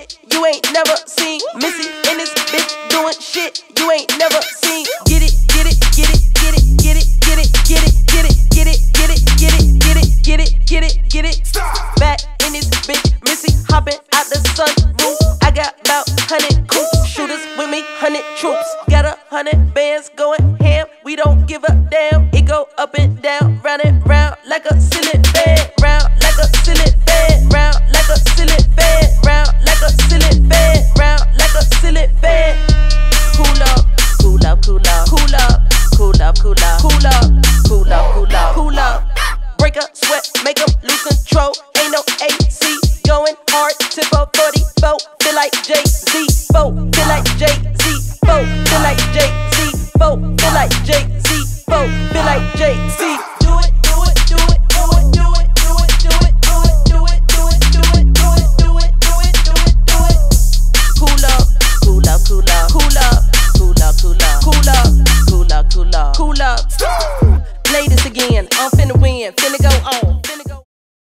shit you ain't never seen. Missy in this bitch doing shit you ain't never seen. Get it, get it, get it, get it, get it, get it, get it, get it, get it, get it, get it, get it, get it, get it, get it. Back in this bitch, Missy hopping out the sunroof. I got about 100 coops, shooters with me, 100 troops. Got 100 bands going ham, we don't give a damn. It go up and down, round and round like a ceiling fan, round like a ceiling fan, round like a ceiling fan, round like a ceiling fan, round like a ceiling fan. Cool up, cool up, cool up, cool up, cool up, cool up, cool up, cool up, cool up, cool up. Break up, sweat, make them lose control. Ain't no AC, going hard, tip up 44. Feel like Jay-Z, feel like Jay-Z, feel like Jay-Z, feel like Jay-Z, feel like Jay-Z. Do it, do it, do it, do it, do it, do it, do it, do it, do it, do it, do it, do it, do it, do it, do it, do it. Cool up, cool up, cool up, cool up, cool up, cool up, cool up, cool up, cool up, cool up. Play this again, I'm finna win, finna go on.